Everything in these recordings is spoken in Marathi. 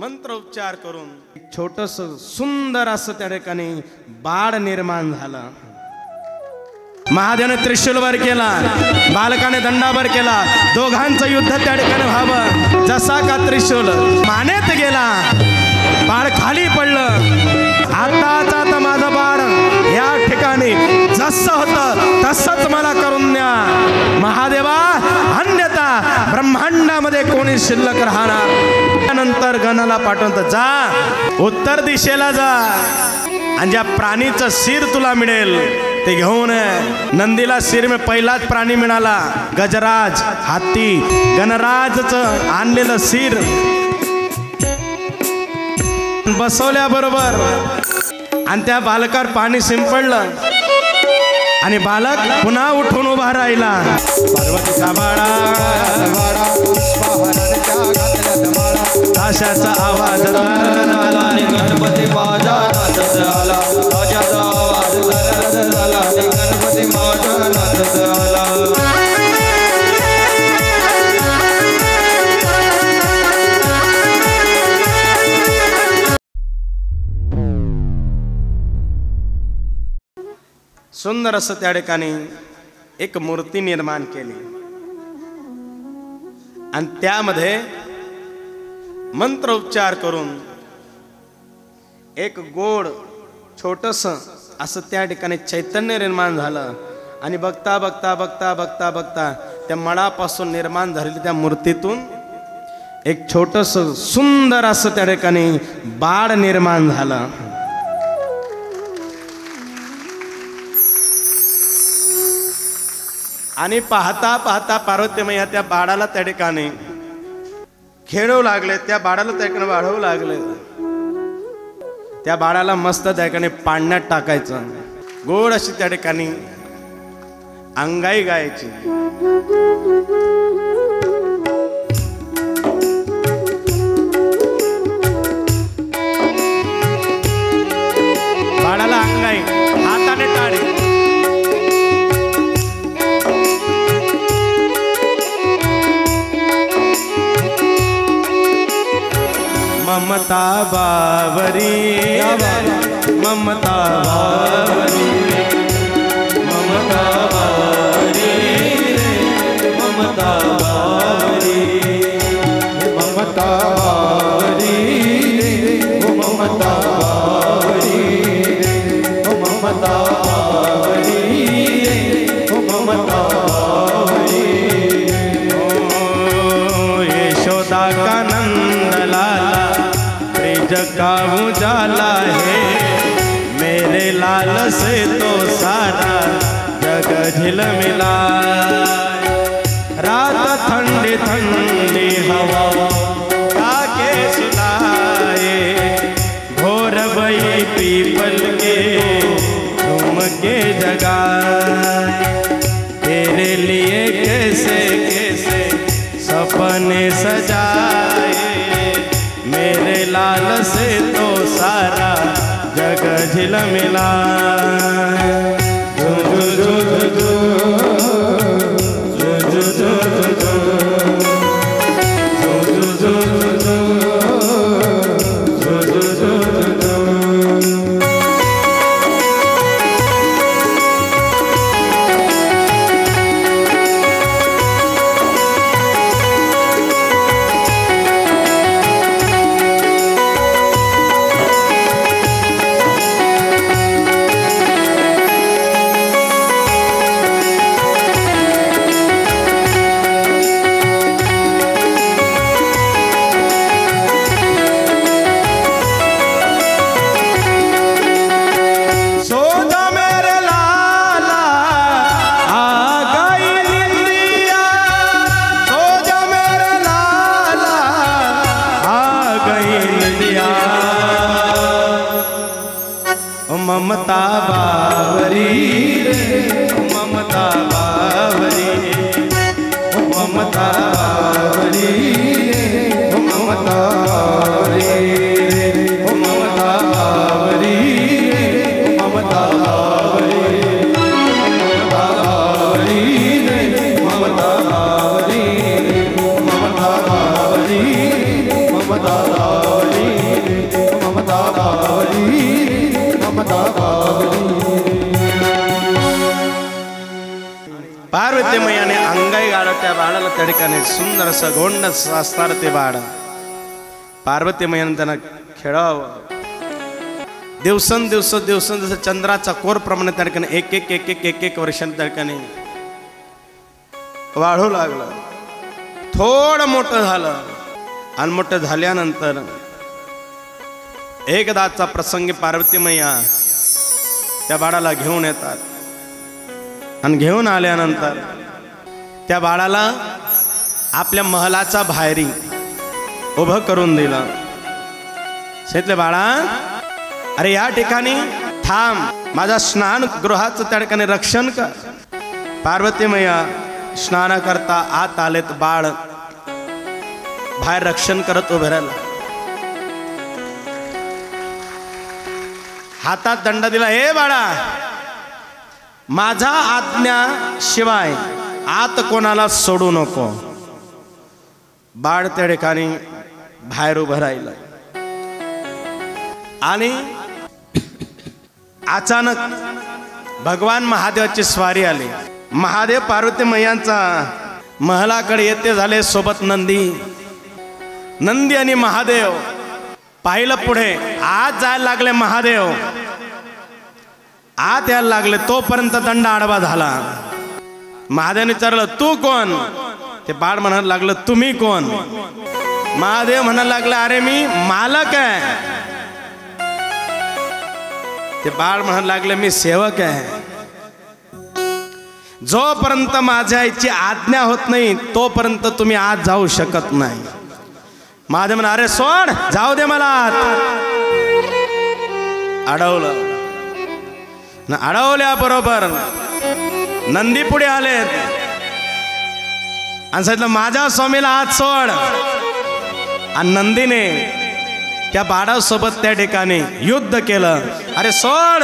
मंत्र उच्चार करून छोटस सुंदर असं त्या ठिकाणी बाळ निर्माण झालं। महादेवाने त्रिशूलवर केला, बालकाने दंडावर केला, दोघांचं युद्ध त्या ठिकाणी व्हावं। जसा का त्रिशूल मानेत गेला, बाळ खाली पडलं। आता माझं बाळ या ठिकाणी जसं होतं तसंच मला करून द्या महादेवा, अन्यथा ब्रह्मांडामध्ये कोणी शिल्लक राहणार। त्यानंतर गणाला पाठवत जा, उत्तर दिशेला जा, आणि ज्या प्राणीचं शिर तुला मिळेल ते घेऊन। नंदीला शिर में पहिलाच प्राणी मिळाला गजराज, हाती। गणराजचं आणलेलं शिर बसवल्याबरोबर आणि त्या बालकावर पाणी शिंपडलं आणि बालक पुन्हा उठून उभा राहिला। पार्वतीचा बाळा आशाचा आवाज झाला, गणपती माझा नाचत आला, राजाचा आवाज झाला, गणपती माझा नाचत आला। सुंदर असं त्या ठिकाणी एक मूर्ती निर्माण केली आणि त्यामध्ये मंत्र उच्चार करून एक गोड छोटस असं त्या ठिकाणी चैतन्य निर्माण झालं। आणि बघता बघता बघता बघता बघता त्या मळापासून निर्माण झालेल्या त्या मूर्तीतून एक छोटस सुंदर असं त्या ठिकाणी बाळ निर्माण झालं। आणि पाहता पाहता पार्वती मैया त्या बाळाला त्या ठिकाणी खेळू लागले, त्या बाळाला त्या ठिकाणी वाढवू लागले। त्या बाळाला मस्त त्या ठिकाणी पाण्यात टाकायचं, गोड अशी त्या ठिकाणी अंगाई गायची। बाळाला अंगाई, हाताने टाळी। ममता बावरी, ममता बावरी, ममता बावरी, ममता बावरी, ममता बावरी, ममता बावरी, ममता बावरी, ममता बावरी। ओ यशोदा का नंद लाला, का उजाला है, मेरे लाल से तो सारा जग झिलमिला। रात ठंडी ठंडी हवा काके सुनाए, भोर भई पीपल के झूम के जगाए। तेरे लिए कैसे कैसे सपने सजाए, मेरे लाल से तो सारा जग झिलमिला। ममता बावरी, ममता बावरी, ममता बावरी, ममता बावरी, ममता बावरी, ममता बावरी, ममता बावरी, ममता बावरी, ममता बावरी, ममता बावरी। ममता बावली पार्वती मैयाने अंगाई गाडं त्या बाळाला त्या ठिकाणी सुंदर असं गोंड असणार ते बाळ पार्वती मैयाने त्यांना खेळावं दिवसेंदिवस जसं चंद्राचा कोर प्रमाणे त्या ठिकाणी एक वर्षांनी त्या ठिकाणी वाढू लागलं थोडं मोठं झालं आणि मोठं झाल्यानंतर एकदाचा प्रसंगी पार्वती मैया त्या बाळाला घेऊन येतात आणि घेऊन आल्यानंतर त्या बाळाला आपल्या महलाचा बाहेरी उभं करून दिलं सांगितलं बाळा अरे या ठिकाणी थांब माझा स्नान गृहाचं त्या ठिकाणी रक्षण कर पार्वती मैया स्नान करता आत आलेत बाळ बाहेर रक्षण करत उभे राहिला हातात दंड दिला हे बाळा माझा आज्ञा शिवाय आत कोणाला सोडू नको बाळ त्या ठिकाणी बाहेर उभं राहिलं आणि अचानक भगवान महादेवाची स्वारी आली महादेव पार्वती मैयांचा महलाकडे येते झाले सोबत नंदी आणि महादेव पाहिलं पुढे आज जायला लागले महादेव आत यायला लागले तोपर्यंत दंड आडवा झाला महादेवने विचारलं तू कोण ते बाळ म्हणायला लागलं तुम्ही कोण महादेव म्हणायला लागले अरे मी मालक आहे ते बाळ म्हणायला लागले मी सेवक आहे जोपर्यंत माझ्या आईची आज्ञा होत नाही तोपर्यंत तुम्ही आत जाऊ शकत नाही महादेव म्हणा अरे सोड जाऊ दे मला आत अडवलं अडवल्या बरोबर नंदी पुढे आलेत आणि सांगितलं माझ्या स्वामीला आत सोड आणि नंदीने त्या बाळासोबत त्या ठिकाणी युद्ध केलं अरे सोड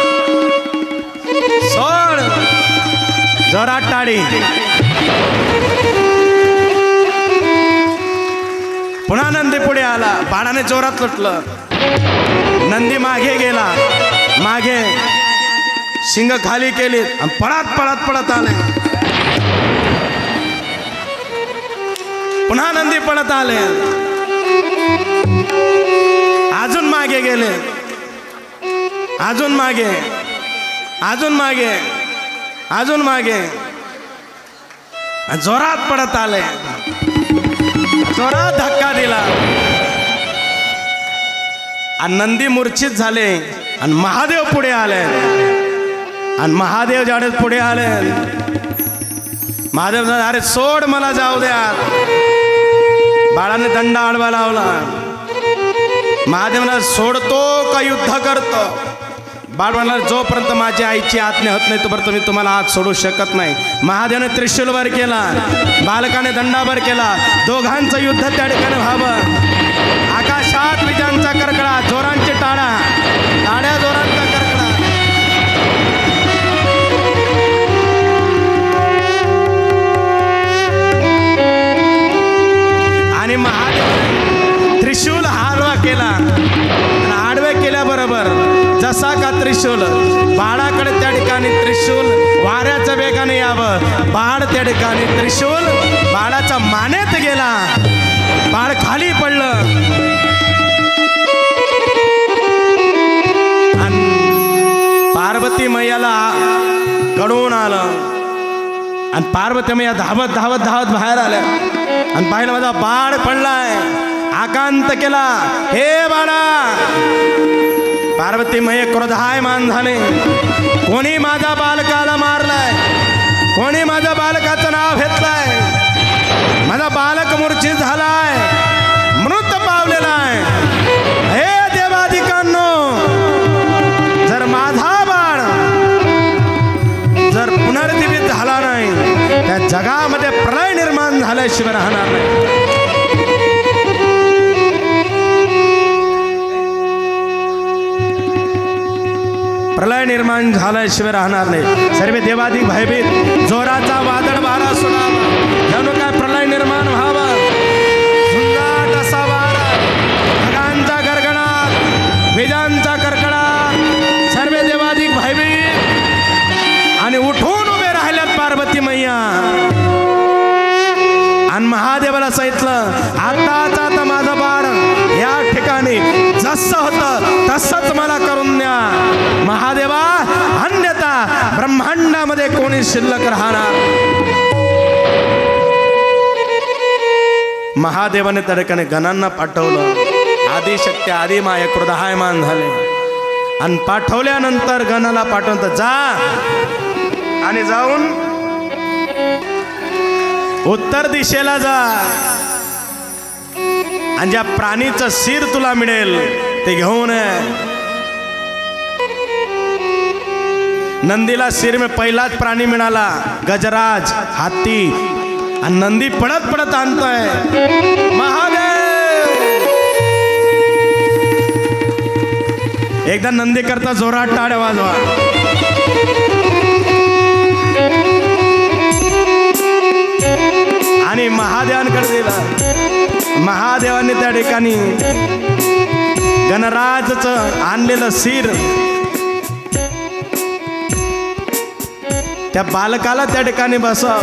सोड जोरात टाळी पुन्हा नंदी पुढे आला बाळाने जोरात लुटलं नंदी मागे गेला मागे शिंग खाली केली आणि पळत आले पुन्हा नंदी पळत आले अजून मागे गेले अजून मागे जोरात पडत आले जोरात धक्का दिला आणि नंदी मूर्छित झाले आणि महादेव पुढे आले आणि महादेव ज्यावेळेस पुढे आले महादेव अरे सोड मला जाऊ द्या बाळाने दंड आडवा लावला महादेवला सोडतो का युद्ध करतो बाळ म्हणाला जोपर्यंत माझी आईची आज्ञा होत नाही तोपर्यंत मी तुम्हाला आत सोडू शकत नाही महादेवने त्रिशूलवर केला बालकाने दंडावर केला दोघांचं युद्ध त्या ठिकाणी व्हावं आकाशात विजांचा कडकडा जोरांची टाळ्या जोरांचा कडकडा आणि महादेव त्रिशूल आडवा केला आणि आडवे केल्याबरोबर जसा का त्रिशूल बाळाकडे त्या ठिकाणी त्रिशूल वाऱ्याच्या वेगाने यावं बाळ त्या ठिकाणी त्रिशूल बाळाच्या मानेत गेला बाळ खाली पडलं आणि पार्वती मैयाला कडून आलं आणि पार्वती मैया धावत बाहेर आल्या आणि पाहिलं माझा बाळ पडलाय आकांत केला हे बाळा पार्वती मैया क्रोधायमान झाले कोणी माझ्या बालकाला मारलाय कोणी माझ्या बालकाचं नाव घेतलंय माझा बालक मूर्छित झालाय मृत पावलेला आहे हे देवाधिकांनो जर माझा बाळ जर पुनर्जीवित झाला नाही त्या जगामध्ये प्रलय निर्माण झाल्याशिवाय राहणार नाही प्रलय निर्माण झाल्याशिवाय राहणार नाही सर्व देवाधिक भयभीत जोराचा वादळ वारा सुनावा जणू काय प्रलय निर्माण व्हावा झुंजाट असा वारा ढगांचा गरगडाट विजांचा कडकडाट कधी शिल्लक राहणार. महादेवाने त्या ठिकाणी गणांना पाठवलं. आदिशक्ती आदिमाया क्रोधायमान झाले आणि पाठवल्यानंतर गणाला पाठवलं जा आणि जाऊन उत्तर दिशेला जा आणि ज्या प्राणीचं शिर तुला मिळेल ते घेऊन नंदीला शिर में पहिलाच प्राणी मिळाला गजराज हाती आणि नंदी पडत पडत आणतोय महादेव. एकदा नंदी करता जोरात टाळ्या वाजवा. आणि महादेवांकडे दिला. महादेवांनी त्या ठिकाणी गणराजचं आणलेलं शिर त्या बालकाला त्या ठिकाणी बसव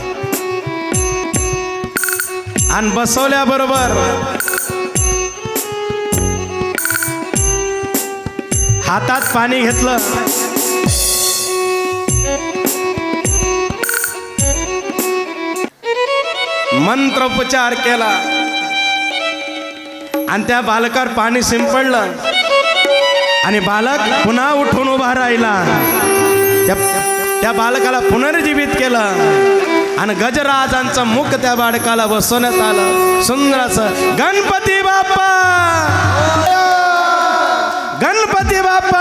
आणि बसवल्याबरोबर हातात पाणी घेतलं. मंत्रोपचार केला आणि त्या बालकावर पाणी शिंपडलं आणि बालक पुन्हा उठून उभा राहिला. त्या बालकाला पुनर्जीवित केलं आणि गजराजांचं मुख त्या बालकाला बसवण्यात आलं. सुंदर असं गणपती बाप्पा गणपती बाप्पा.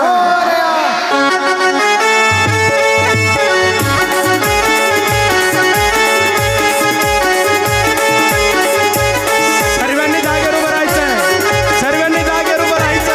सर्वांनी जागेवर उभं राहायचं. सर्वांनी जागेवर उभं राहायचं.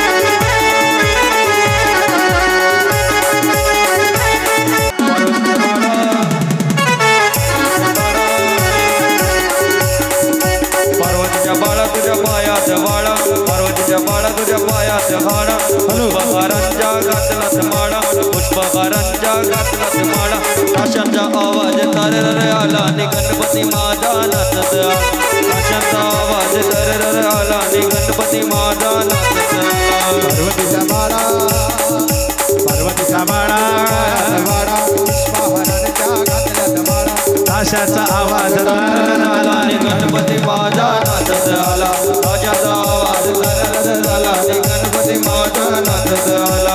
पार्वतीच्या बाळा तुझ्या पायात वाडा पार्वतीच्या बाळा तुझ्या पायात हाडा पुष्पहारांच्या घातलात माडा पुष्पहारांच्या घातलात माडा ताशांचा आवाज तरर आला आणि गणपती माझा नाचत ताशांचा आवाज तरर आला आणि गणपती माझा नाचत. पार्वतीचा बाळा पार्वतीचा बाळा पुष्पहारांच्या घातलात माडा ताशाचा आवाज आला आणि गणपती माझा नाचत आला ताशाचा आवाज तरर आला आणि गणपती माझा नाचत आला.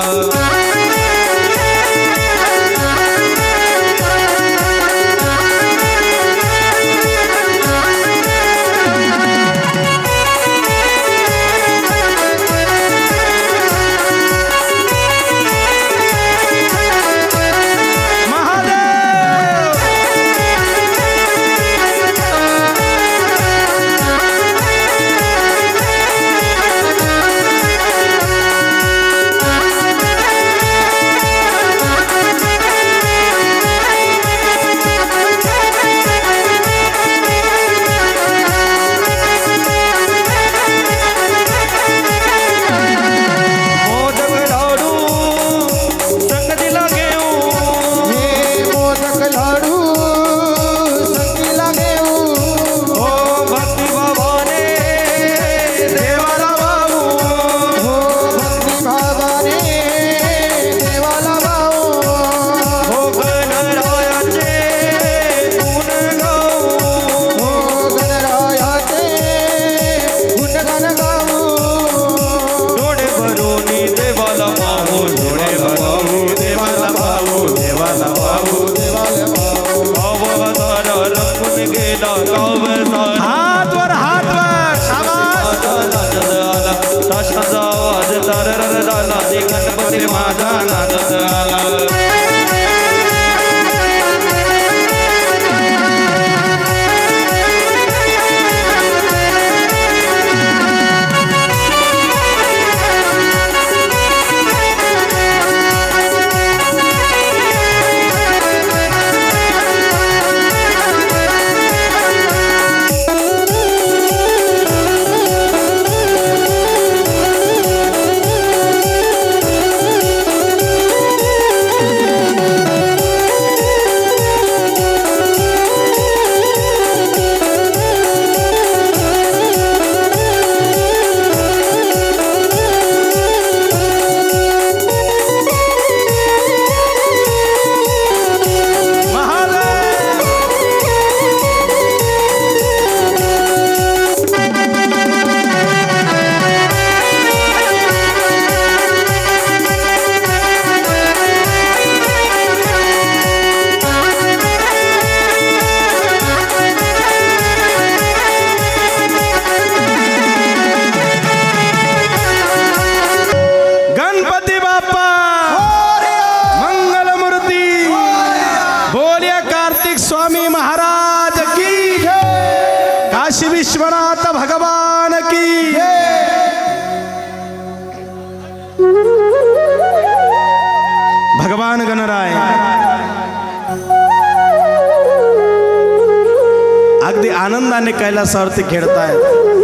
आनंदाने कैलासावरती खेळतायत.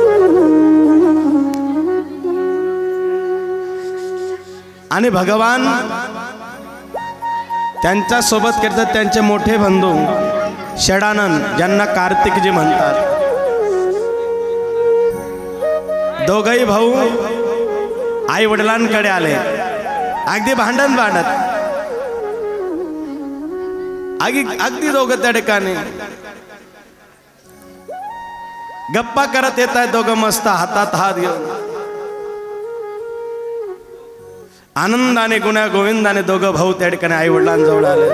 आणि भगवान त्यांच्या सोबत खेळतात त्यांचे मोठे बंधू षडानंद, ज्यांना कार्तिकजी म्हणतात. दोघही भाऊ आई वडिलांकडे आले, अगदी भांडण भांडत, अगदी दोघं त्या ठिकाणी गप्पा करत येत आहेत. दोघं मस्त हातात हात घेऊन आनंदाने गुण्या गोविंदाने दोघं भाऊ त्या ठिकाणी आई वडिलांजवळ आले.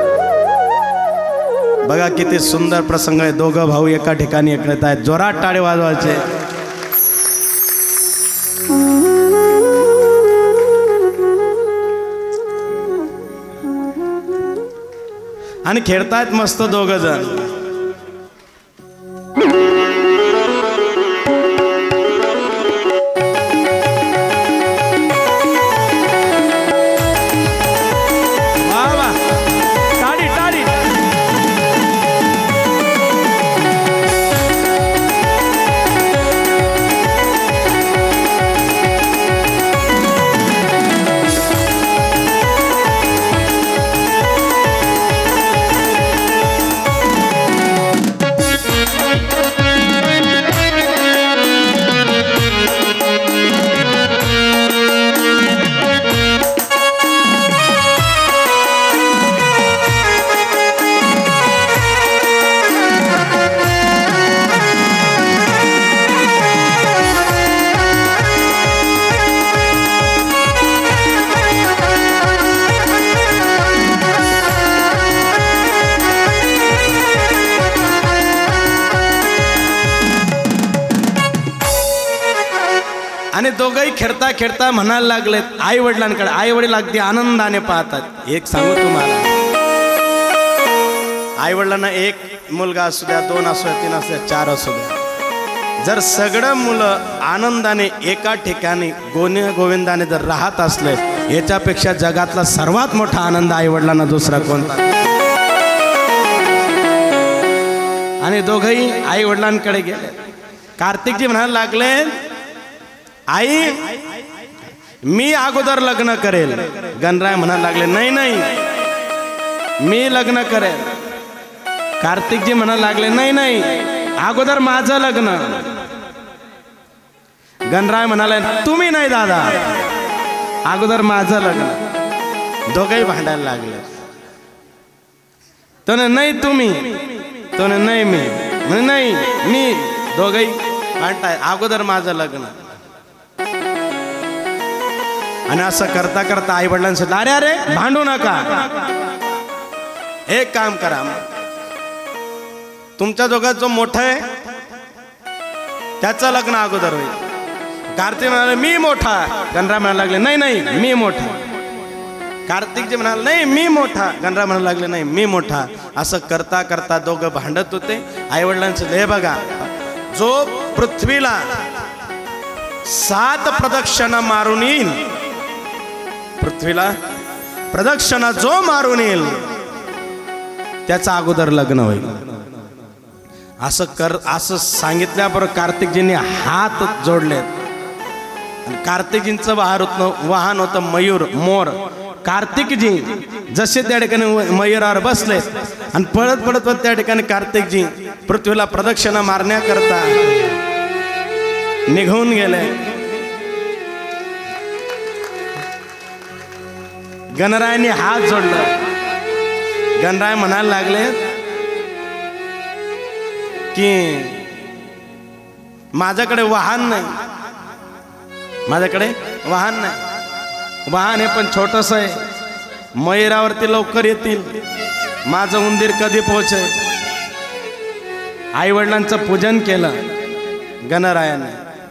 बघा किती सुंदर प्रसंग आहे. दोघं भाऊ एका ठिकाणी एकत्र आहेत. जोरात टाळे वाजवायचे. आणि खेळतायत मस्त दोघं जण. आणि दोघंही खेळता खेळता म्हणायला लागलेत आई वडिलांकडे. आई वडील अगदी आनंदाने पाहतात. एक सांगू तुम्हाला, आई वडिलांना एक मुलगा असू द्या, 2 असू द्या, 3 असू द्या, 4 असू द्या, जर सगळं मुलं आनंदाने एका ठिकाणी गोविंदाने जर राहत असले, याच्यापेक्षा जगातला सर्वात मोठा आनंद आई वडिलांना दुसरा कोणता. आणि दोघंही आई वडिलांकडे गेले. कार्तिकजी म्हणायला लागले, आई मी अगोदर लग्न करेल. गणराय म्हणायला लागले, नाही नाही मी लग्न करेल. कार्तिकजी म्हणायला लागले, नाही नाही अगोदर माझं लग्न. गणराय म्हणाले, तुम्ही नाही दादा, अगोदर माझं लग्न. दोघंही भांडायला लागले. तो नाही तुम्ही, तो नाही मी, म्हणे नाही मी. दोघंही भांडताय, अगोदर माझं लग्न. आणि असं करता करता आई वडिलांचं, अरे अरे भांडू नका, एक काम करा, तुमच्या दोघात जो मोठा आहे त्याचं लग्न अगोदर होईल. कार्तिक म्हणाले, मी मोठा. गणराय म्हणायला लागले, नाही नाही मी मोठा. कार्तिकजी म्हणाले, नाही मी मोठा. गणराय म्हणायला लागले, नाही मी मोठा. असं करता करता दोघं भांडत होते. आई वडिलांचं, हे बघा, जो पृथ्वीला 7 प्रदक्षिणा मारून येईल, पृथ्वीला प्रदक्षिणा जो मारून येईल त्याचा अगोदर लग्न होईल. असं सांगितल्याबरोबर कार्तिकजींनी हात जोडले. कार्तिकजींचं वाहन होतं मयूर, मोर. कार्तिकजी जसे त्या ठिकाणी मयूरावर बसले आणि पळत पळत त्या ठिकाणी कार्तिकजी पृथ्वीला प्रदक्षिणा मारण्याकरता निघून गेले. गणरायांनी हात जोडला. गणराय म्हणायला लागले की माझ्याकडे वाहन नाही, माझ्याकडे वाहन नाही. वाहन हे पण छोटस आहे, मयूरावरती लवकर येतील, माझं उंदीर कधी पोहोचेल. आई वडिलांचं पूजन केलं गणरायाने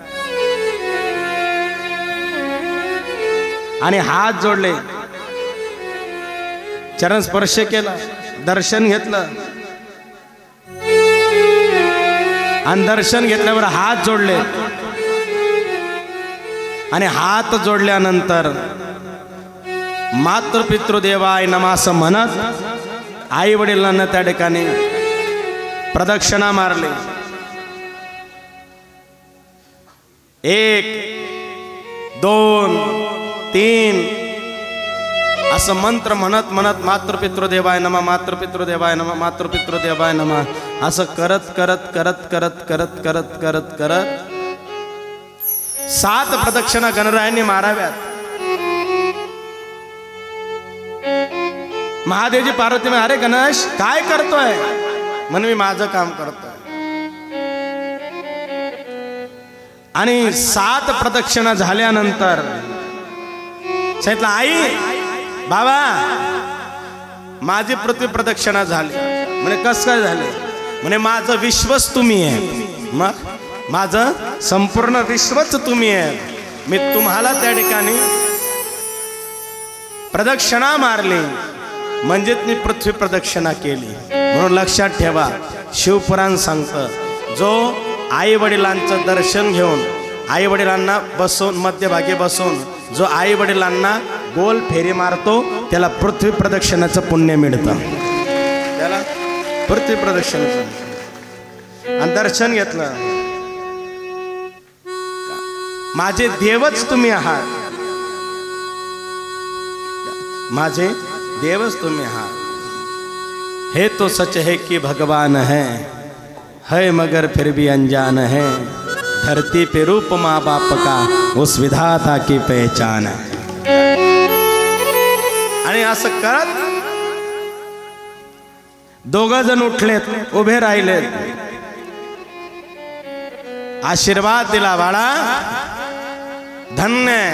आणि हात जोडले, चरण स्पर्श केला, दर्शन घेतलं. आणि दर्शन घेतल्यावर हात जोडले आणि हात जोडल्यानंतर मातृपितृदेवाय नमः असं म्हणत आई वडिलांना त्या ठिकाणी प्रदक्षिणा मारली. 1 2 3 असं मंत्र म्हणत म्हणत मातृपितृदेवाय नमः मातृपितृदेवाय नमः मातृपितृदेवाय नमः असं करत करत करत करत करत करत करत करत 7 प्रदक्षिणा गणरायांनी माराव्यात. महादेवजी पार्वती म्हणे, अरे गणेश काय करतोय? म्हणून मी माझं काम करतोय. आणि 7 प्रदक्षिणा झाल्यानंतर सांगितलं, आई बाबा माझी पृथ्वी प्रदक्षिणा झाली. म्हणे कसं काय झाले? म्हणे माझं विश्वच तुम्ही आहे. मग माझं संपूर्ण विश्वच तुम्ही आहे. मी तुम्हाला त्या ठिकाणी प्रदक्षिणा मारली म्हणजेच मी पृथ्वी प्रदक्षिणा केली. म्हणून लक्षात ठेवा, शिवपुराण सांगतं, जो आई वडिलांचं दर्शन घेऊन आई वडिलांना बसवून मध्यभागी बसवून जो आई वडिलांना गोल फेरी मारतो त्याला पृथ्वी प्रदक्षिणाचं पुण्य मिळतं. त्याला पृथ्वी प्रदक्षिणाचं. आणि दर्शन घेतलं, माझे देवच तुम्ही आहात, माझे देवच तुम्ही आहात. हे तो सच है कि भगवान है मगर फिर भी अनजान है. धरती पे रूप माँ बाप का उस विधाता की पहचान है. आणि असं करत 2 जण उठलेत, उभे राहिलेत, आशीर्वाद दिला, बाळा धन्य.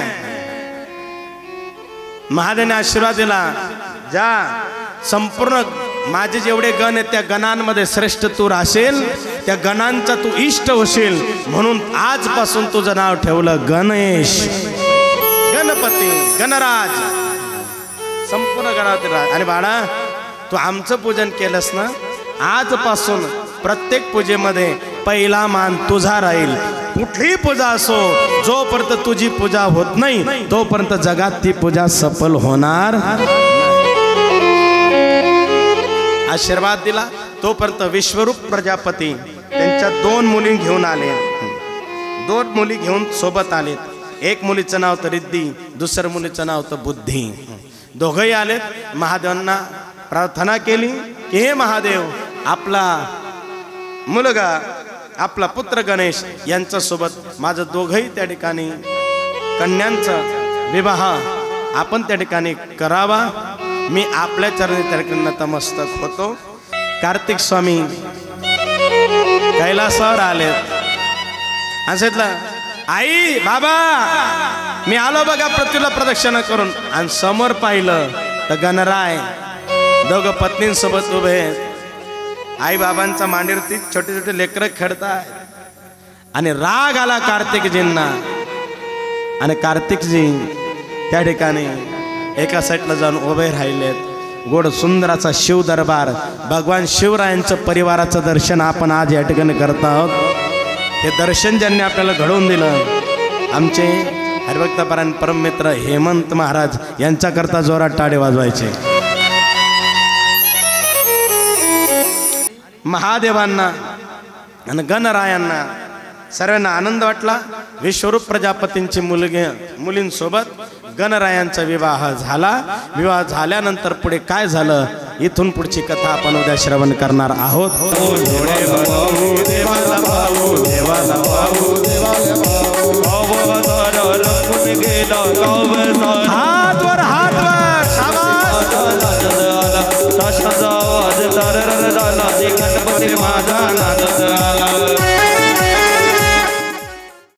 महादेवने आशीर्वाद दिला, जा संपूर्ण माझे जेवढे गण आहेत त्या गणांमध्ये श्रेष्ठ तू राहशील, त्या गणांचा तू इष्ट होशील. म्हणून आजपासून तुझं नाव ठेवलं गणेश, गणपती, गणराज, संपूर्ण गणातील राज. आणि बाळा तू आमचं पूजन केलंस ना, आजपासून प्रत्येक पूजेमध्ये पहिला मान तुझा राहील. कुठलीही पूजा असो, जोपर्यंत तुझी पूजा होत नाही तोपर्यंत जगात ती पूजा सफल होणार. आशीर्वाद दिला. तोपर्यंत विश्वरूप प्रजापती त्यांच्या 2 मुली घेऊन आले. 2 मुली घेऊन सोबत आलेत. एक मुलीचं नाव तर रिद्धी, दुसऱ्या मुलीचं नाव तर बुद्धी. दोघंही आलेत. महादेवांना प्रार्थना केली की हे महादेव, आपला मुलगा आपला पुत्र गणेश यांच्यासोबत माझं दोघंही त्या ठिकाणी कन्यांचा विवाह आपण त्या ठिकाणी करावा. मी आपल्या चरणी त्या ठिकाणी नतमस्तक होतो. कार्तिक स्वामी कैलासावर आलेत. सांगितलं, आई बाबा मी आलो बघा पृथ्वीला प्रदक्षिणा करून. आणि समोर पाहिलं तर गणराय दोघं पत्नींसोबत उभे आहेत. आई बाबांचा मांडीवरती छोटे छोटे लेकरं खेळतात. आणि राग आला कार्तिकजींना. आणि कार्तिकजी त्या ठिकाणी एका साईडला जाऊन उभे राहिलेत. गोड सुंदर असा शिव दरबार, भगवान शिवरायांचं परिवाराचं दर्शन आपण आज या ठिकाणी करत आहोत. हे दर्शन ज्यांनी आपल्याला घडवून दिलं आमचे हरिभक्तपरायण परममित्र हेमंत महाराज यांच्याकरता जोरात टाळे वाजवायचे. महादेवांना आणि गणरायांना सर्वांना आनंद वाटला. विश्वरूप प्रजापतींची मुलींसोबत गणरायांचा विवाह झाला. विवाह झाल्यानंतर पुढे काय झालं इथून पुढची कथा आपण उद्या श्रवण करणार आहोत. हात वर हात वर शाबास. गणपती माझा नाद